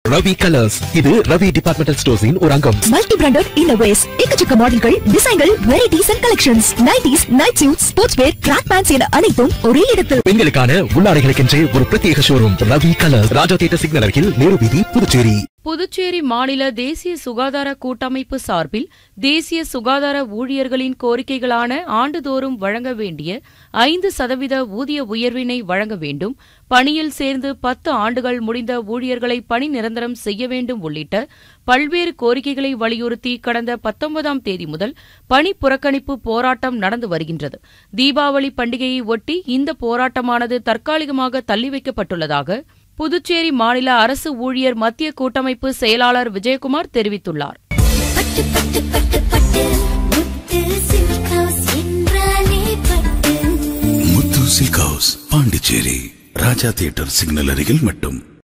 Ravi colours, இது Ravi departmental ஸ்டோர்ஸின் ஒரு அங்கம். மல்டி பிராண்டட் இன்னோவேஸ், எக்கச்சக்க மாடல்கள், டிசைன்கள், varieties and collections, nighties, night suits, sports wear, track pants என அனைத்தும் ஒரே இடத்தில். பெண்களுக்கான உள்ளாடைகளுக்கென்றே ஒரு பிரத்யேக showroom Ravi colours, Raja theatre signal அருகில், நேரு வீதி, புதுச்சேரி. புதுச்சேரி மாநில தேசிய சுகாதார கூட்டமைப்பு சார்பில் தேசிய சுகாதார ஊழியர்களின் கோரிக்கைகளான ஆண்டுதோறும் வழங்க வேண்டிய 5% ஊதிய உயர்வினை வழங்க வேண்டும், பணியில் சேர்ந்து 10 ஆண்டுகள் முடிந்த ஊழியர்களை பணி நிரந்தரம் செய்ய வேண்டும் உள்ளிட்ட பல்வேறு கோரிக்கைகளை வலியுறுத்தி கடந்த 19ஆம் தேதி முதல் பணி புறக்கணிப்பு போராட்டம் நடந்து வருகின்றது. தீபாவளி பண்டிகையை ஒட்டி இந்த போராட்டமானது தற்காலிகமாக தள்ளி வைக்கப்பட்டுள்ளதாக புதுச்சேரி மாநில அரசு ஊழியர் மத்திய கூட்டமைப்பு செயலாளர் விஜயகுமார் தெரிவித்துள்ளார். பாண்டிச்சேரி ராஜா தியேட்டர் சிக்னல் அருகில் மட்டும்.